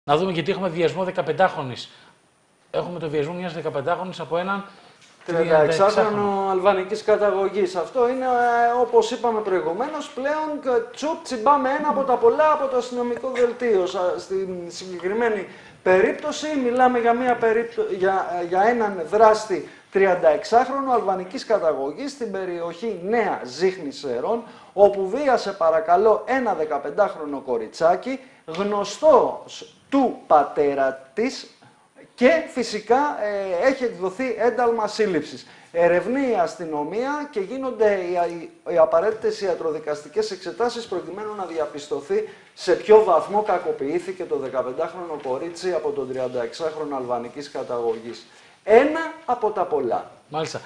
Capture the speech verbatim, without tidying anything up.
Να δούμε γιατί έχουμε βιασμό δεκαπεντάχρονης. Έχουμε το βιασμό μιας δεκαπεντάχρονης από έναν τριανταεξάχρονο αλβανικής καταγωγής. Αυτό είναι, όπως είπαμε προηγουμένως, πλέον τσουπ τσιμπάμε ένα από τα πολλά από το αστυνομικό δελτίο. Στην συγκεκριμένη περίπτωση μιλάμε για, μια περίπτω... για, για έναν δράστη τριανταεξάχρονο αλβανικής καταγωγής στην περιοχή Νέα Ζίχνη Σερών, όπου βίασε παρακαλώ ένα δεκαπεντάχρονο κοριτσάκι, γνωστό του πατέρα της, και φυσικά ε, έχει εκδοθεί ένταλμα σύλληψης. Ερευνεί η αστυνομία και γίνονται οι, οι, οι απαραίτητες ιατροδικαστικές εξετάσεις προκειμένου να διαπιστωθεί σε ποιο βαθμό κακοποιήθηκε το δεκαπεντάχρονο κορίτσι από τον τριανταεξάχρονο αλβανικής καταγωγής. Ένα από τα πολλά. Μάλιστα.